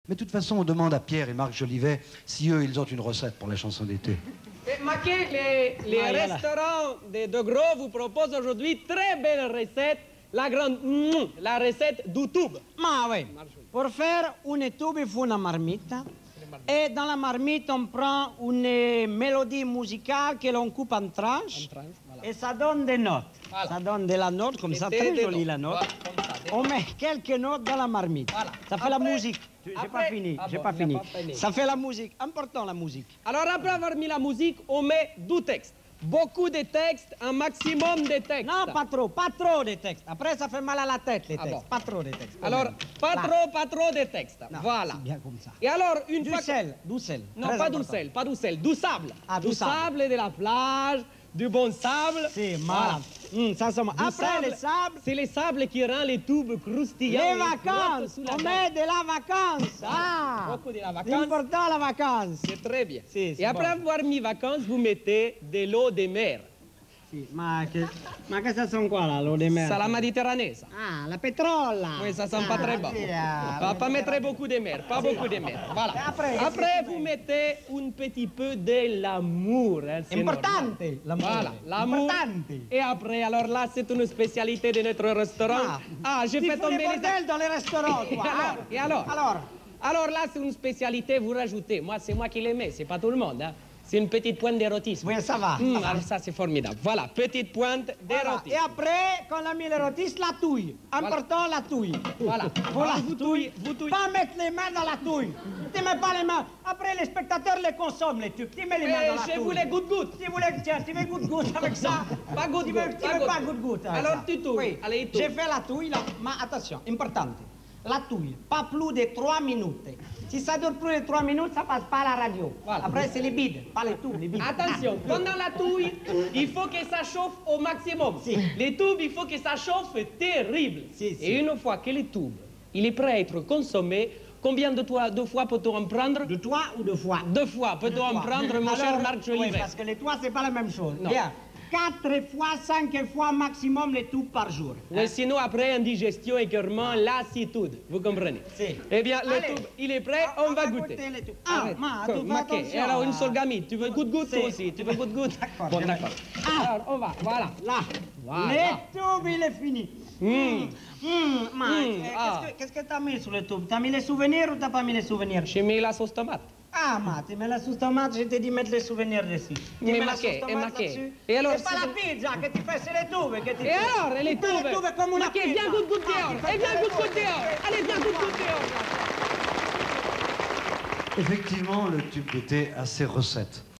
Mais de toute façon, on demande à Pierre et Marc Jolivet si eux, ils ont une recette pour la chanson d'été. Maquet, les restaurants de Gros vous proposent aujourd'hui très belle recette. La recette du tube. Ma oui. Pour faire une tube, il faut une marmite. Et dans la marmite, on prend une mélodie musicale que l'on coupe en tranches. Voilà. Et ça donne des notes. Voilà. Ça donne de la note, comme ça, très jolie la note. Voilà, on met quelques notes dans la marmite. Voilà. Ça fait la musique. J'ai pas fini, j'ai pas fini. Ça fait la musique. Important, la musique. Alors, après avoir mis la musique, on met du texte. Beaucoup de textes, un maximum de textes. Non, pas trop de textes. Après, ça fait mal à la tête, les textes. Bon. Pas trop de textes. Alors, pas trop de textes. Non, voilà. Bien comme ça. Et alors, une fois... Du sel. Non, pas du sel, pas du sel. Du sable. Ah, du sable de la plage, du bon sable. C'est mal. Voilà. Ça, après, le sable... C'est le sable qui rend les tubes croustillants. Les vacances. On met de la vacance. Ah. Beaucoup de la vacance. C'est important, la vacance. C'est très bien. Si, et après avoir mis vacances, vous mettez de l'eau de mer. Si, ma che ça sent quoi, là, l'eau de mer? C'est la Méditerranée, ça. Ah, la pétrole, là. Oui, ça sent pas très bon. Pas mettre beaucoup de mer, pas beaucoup de mer. Voilà. Après, vous mettez un petit peu de l'amour. Hein, importante, l'amour. Voilà, l'amour. Et après, alors là, c'est une spécialité de notre restaurant. J'ai fait tomber les bordels dans les restaurants, quoi. Et alors Alors là, c'est une spécialité, vous rajoutez. Moi, c'est moi qui l'aimais, c'est pas tout le monde, hein. C'est une petite pointe d'érotisme. Oui, ça va. Alors ça, c'est formidable. Voilà, petite pointe d'érotisme. Voilà. Et après, quand on a mis l'érotisme, la touille. Important, la touille. Voilà. Voilà. Vous touillez. Pas mettre les mains dans la touille. Tu mets pas les mains. Après, les spectateurs les consomment, les tubes. Tu mets les mains dans la touille. Je voulais goutte-goutte. Tiens, tu veux goutte-goutte avec ça. Pas goutte-goutte. Tu veux pas goutte-goutte. Alors, tu touilles. Oui. Allez, touille. J'ai fait la touille, là. Mais attention, importante. La touille, pas plus de 3 minutes. Si ça dure plus de 3 minutes, ça passe pas à la radio. Voilà. Après, c'est les bides, pas les tubes, les bides. Attention, pendant la touille, il faut que ça chauffe au maximum. Si. Les tubes, il faut que ça chauffe terrible. Si. Et une fois que le tube, il est prêt à être consommé, combien de fois peut-on en prendre? 2 fois ou 2 fois? 2 fois peut-on en prendre, mon cher Marc Jolivet? Oui, parce que les 3, c'est pas la même chose. Non. Bien. 4 fois, 5 fois maximum les tubes par jour. Oui, sinon après indigestion, écœurement, lassitude. Vous comprenez? Si. Eh bien, le tube, il est prêt, on va goûter. Attention. Et alors, une seule gamine, tu veux goutte-goutte toi aussi? Tu veux goutte-goutte? Bon, d'accord. Alors, on va, voilà. Là. Voilà. Le tube, il est fini. Qu'est-ce que t'as mis sur le tube? T'as mis les souvenirs ou t'as pas mis les souvenirs? J'ai mis la sauce tomate. Ah, tu mets la sauce tomate, je t'ai dit mettre les souvenirs dessus. Mais maquet. Et alors, c'est pas la pizza que tu fais, c'est les tubes que tu fais. Et alors, les tubes? Les tubes comme una pizza. Viens goutte-goutte dehors. Et viens goutte-goutte dehors. Allez, viens goutte-goutte dehors. Effectivement, le tube d'été a ses recettes.